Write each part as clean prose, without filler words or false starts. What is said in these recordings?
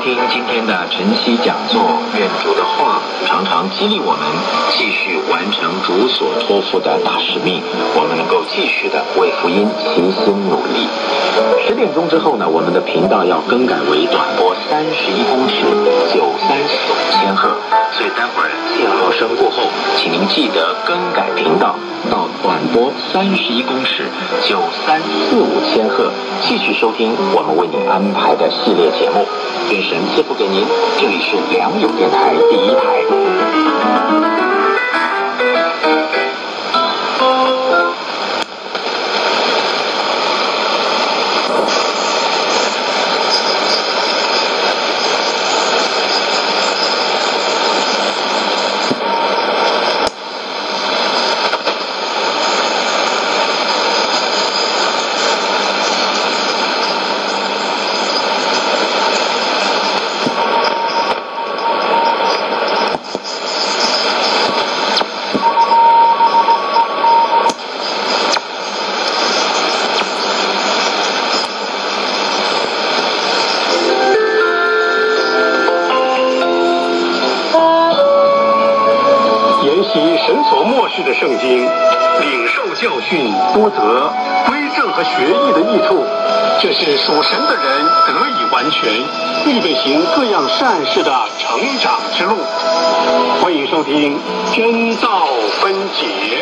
听今天的晨曦讲座，愿主的话常常激励我们继续完成主所托付的大使命，我们能够继续的为福音齐心努力。10点钟之后呢，我们的频道要更改为短波31公尺9345千赫，所以待会儿信号声过后，请您记得更改频道到短波31公尺9345千赫，继续收听我们为您安排的系列节目。愿神赐福给您，这里是良友电台第1台。 神所默示的圣经，领受教训，多得归正和学艺的益处，这是属神的人得以完全，预备行各样善事的成长之路。欢迎收听真道分解。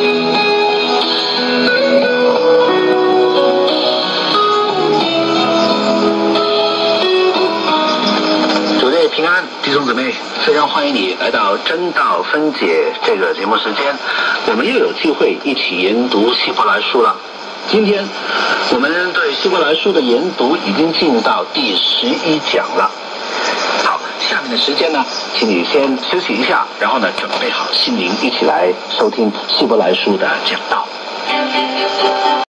平安，弟兄姊妹，非常欢迎你来到真道分解这个节目时间，我们又有机会一起研读希伯来书了。今天我们对希伯来书的研读已经进到第11讲了。好，下面的时间呢，请你先休息一下，然后呢，准备好心灵，一起来收听希伯来书的讲道。